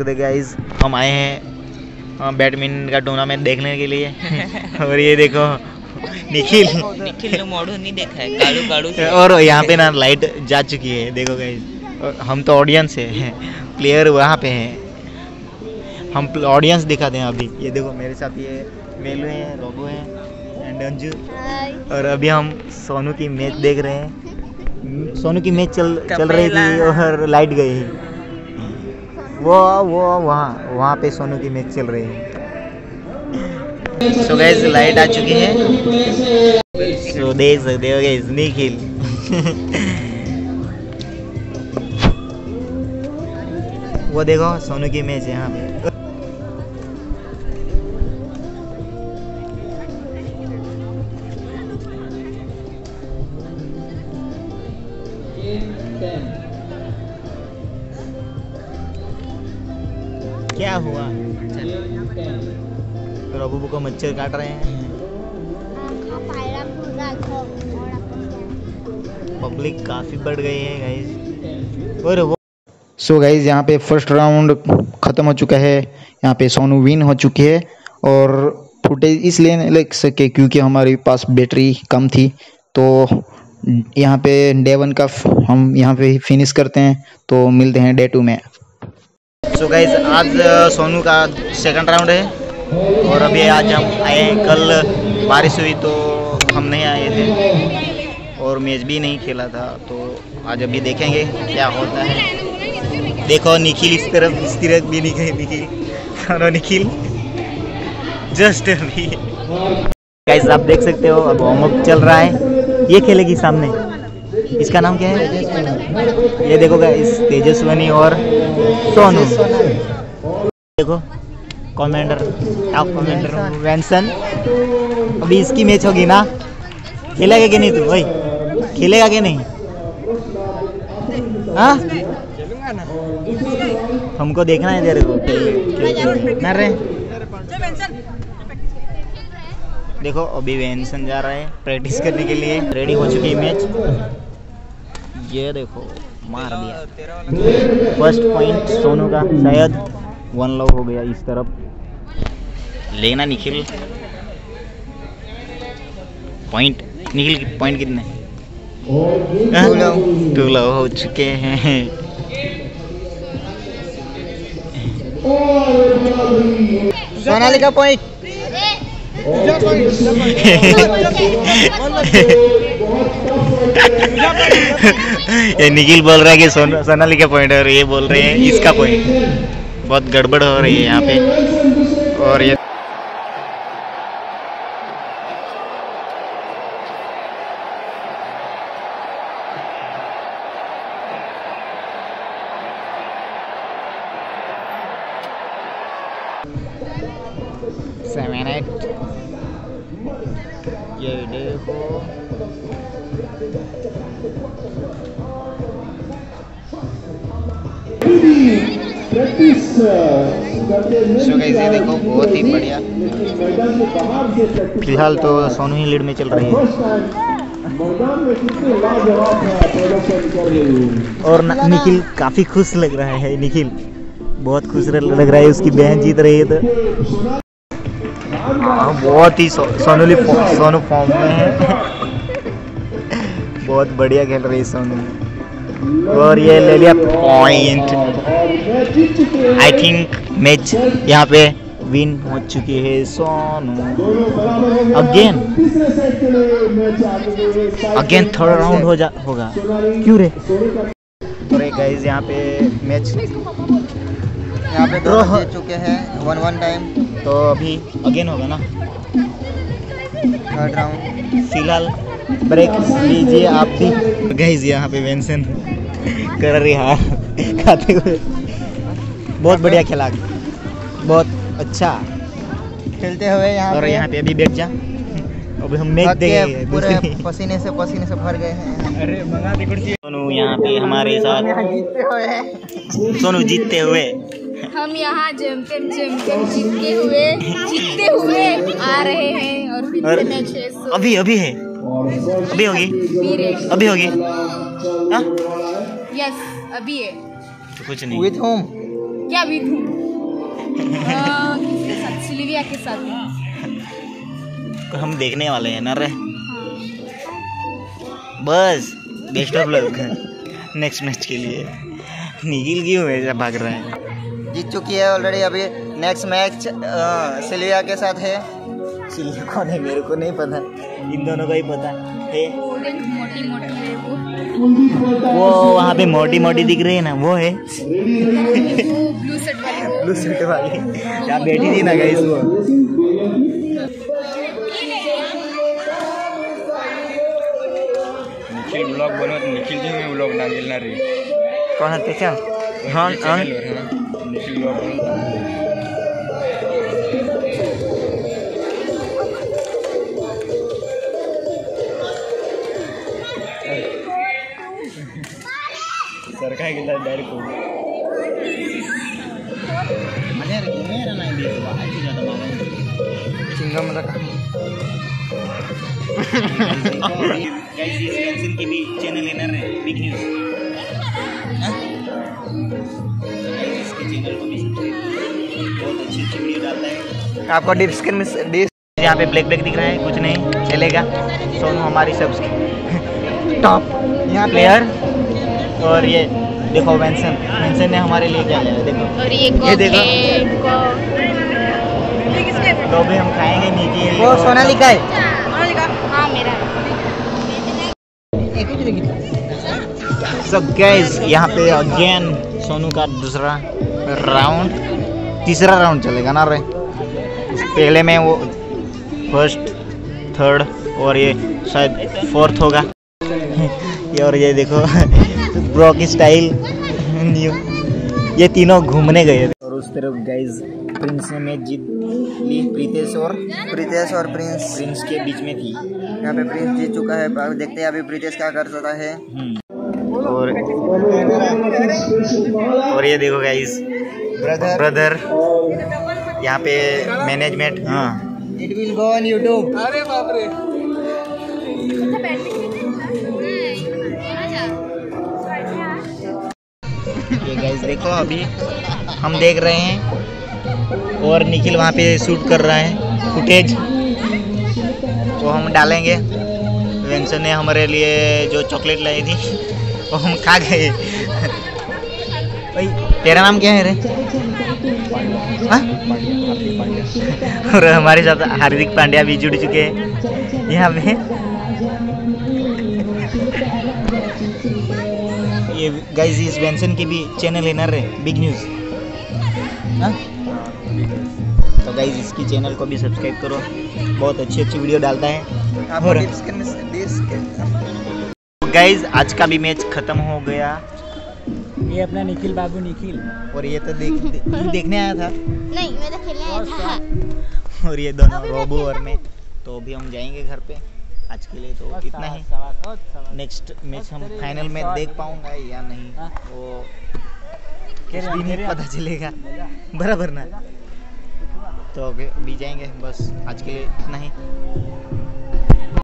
तो गाइस हम आए हैं बैडमिंटन का टूर्नामेंट देखने के लिए और ये देखो निखिल ने मॉडल नहीं देखा है, कालू कालू और यहाँ पे ना लाइट जा चुकी है, देखो गाइस। हम तो ऑडियंस है, प्लेयर वहाँ पे हैं, हम ऑडियंस दिखाते हैं अभी। ये देखो मेरे साथ ये मेलू है, रोबो है एंड अंजू, और अभी हम सोनू की मैच देख रहे हैं। सोनू की मैच चल रही थी और लाइट गई। वो वहाँ पे सोनू की मैच चल रही है। सो गाइस लाइट आ चुकी है, सो देख सकते हो गाइस निखिल वो देखो सोनू की मैच है यहाँ पे। क्या हुआ? रबू को मच्छर काट रहे हैं। पब्लिक काफी बढ़ गई है गाइस। और वो सो गाइस यहाँ पे फर्स्ट राउंड खत्म हो चुका है। यहाँ पे सोनू विन हो चुकी है और फुटेज इसलिए नहीं ले सके क्योंकि हमारे पास बैटरी कम थी। तो यहाँ पे डे 1 का हम यहाँ पे फिनिश करते हैं, तो मिलते हैं डे 2 में। सो गाइस आज सोनू का सेकंड राउंड है और अभी आज हम आए। कल बारिश हुई तो हम नहीं आए थे और मैच भी नहीं खेला था, तो आज अभी देखेंगे क्या होता है। देखो निखिल इस तरफ भी नहीं गए, निखिल सोनू निखिल जस्ट अभी। गाइस आप देख सकते हो अब वार्म अप चल रहा है। ये खेलेगी सामने, इसका नाम क्या है? ये देखो गाइस तेजस्वनी और सोनू। देखो कमेंडर, टॉप कमेंडर वेंसन। अभी इसकी मैच होगी ना, खेलेगा कि नहीं तू भाई? खेलेगा कि नहीं? हाँ हमको देखना है तेरे को मार रहे। देखो अभी वेंसन जा रहा है प्रैक्टिस करने के लिए, रेडी हो चुकी है मैच। ये देखो मार दिया। फर्स्ट पॉइंट सोनू का, शायद 1 लव हो गया इस तरफ। लेना निखिल पॉइंट। निखिल की पॉइंट कितने? 2 लव हो चुके हैं। सोनाली का पॉइंट। ये निखिल बोल रहा है कि सोनाली का पॉइंट है और ये बोल रहे हैं इसका पॉइंट। बहुत गड़बड़ हो रही है यहाँ पे। और ये ये देखो सो गाइस ये देखो बहुत ही बढ़िया। फिलहाल तो सोनू ही लीड में चल रही है और निखिल काफी खुश लग रहा है। निखिल बहुत खुश लग रहा है, उसकी बहन जीत रही है तो बहुत ही सोनू फॉर्म में है। बहुत बढ़िया खेल रही है सोनू और ये ले लिया पॉइंट। आई थिंक मैच यहाँ पे विन हो चुकी है सोनू। अगेन थर्ड राउंड होगा क्यों रे? और गाइस यहाँ पे मैच यहाँ पे ड्रॉ हो चुके हैं 1-1 टाइम, तो अभी अगेन होगा ना थर्ड राउंड। फिलहाल ब्रेक लीजिए आप भी। गाइस यहाँ पे वेंसन कर रही हार खाते हुए। बहुत बढ़िया खेला, बहुत अच्छा खेलते हुए यहाँ। और यहाँ पे अभी बैठ जा, अभी हम मैच देखेंगे। पूरे पसीने से भर गए हैं। अरे मंगा दे कुर्सी। सोनू यहाँ पे हमारे साथ जीतते हुए, सोनू जीतते हुए हम यहाँ चैंपियन जीतते हुए आ रहे हैं। और फिर मैच है, अभी है, अभी होगी, अभी होगी। यस अभी है। तो कुछ नहीं। विथ होम क्या विथ हूँ किसके साथ? सिल्विया के साथ। हम देखने वाले हैं ना रे। बस best of luck next match के लिए। निखिल क्यों ऐसा भाग रहा है? जीत चुकी है ऑलरेडी। अभी नेक्स्ट मैच सिल्विया के साथ है। सिल्विया कौन है मेरे को नहीं पता, इन दोनों का ही पता है। मोटी मोटी है वो वहाँ पे मोटी मोटी दिख रही है ना, वो है वो ब्लू शर्ट वाली। ब्लू शर्ट वाली यहाँ बैठी थी ना गाइस वो। निखिल ब्लॉग बनवत, निखिल जी मी ब्लॉग टाकेल रे. कौन है त्याच्या? हाँ निखिल ब्लॉग बनवत. सर काय गेला डायरेक्ट चिंगम रखा की भी चैनल लेना है बिग न्यूज। इसके चैनल को भी बहुत अच्छी वीडियो डालता है। आपको डिस्क्रिप्शन में यहाँ पे ब्लैक दिख रहा है, कुछ नहीं चलेगा। सोनू हमारी सबसे टॉप यहाँ प्लेयर। और ये देखो वेंसन ने हमारे लिए क्या लिया देखो। और ये देखो तो भी हम खाएंगे नीचे। वो सोनालिका है। हाँ मेरा। So guys यहाँ पे अगेन सोनू का दूसरा राउंड, तीसरा राउंड चलेगा ना रे। पहले में वो फर्स्ट, थर्ड और ये शायद फोर्थ होगा। और ये देखो ब्रो की स्टाइल न्यू, ये तीनों घूमने गए थे। और उस तरफ गाइज प्रिंस ने मैच जीत ली। प्रीतेश और प्रिंस के बीच में थी। यहाँ पे प्रिंस जीत चुका है। देखते हैं अभी प्रीतेश क्या कर सकता है। और ये देखो गाइज ब्रदर यहाँ पे मैनेजमेंट। हाँ it will go on YouTube. अरे बाप रे। ये गाइस देखो अभी हम देख रहे हैं और निखिल वहाँ पे शूट कर रहा है फुटेज, वो हम डालेंगे। वेंसन ने हमारे लिए जो चॉकलेट लाई थी वो हम खा गए। भाई तेरा नाम क्या है रे? हाँ? और हमारे साथ हार्दिक पांड्या भी जुड़ चुके हैं यहाँ पे। ये गाइस इस वेंसन की भी चैनल है ना रे, बिग न्यूज। तो गाइस इसकी चैनल को भी सब्सक्राइब करो, बहुत अच्छी वीडियो डालता है। और गाइस आज का भी मैच खत्म हो गया। ये अपना निखिल बाबू निखिल। और ये तो देखने आया था। नहीं मैं तो खेलने आया था। और ये दोनों रोबो और मैं। तो अभी हम जाएंगे घर पे। आज के लिए तो इतना ही। नेक्स्ट मैच हम फाइनल में देख पाऊंगा या नहीं वो नहीं पता चलेगा, बराबर ना। तो अभी जाएंगे, बस आज के लिए इतना ही।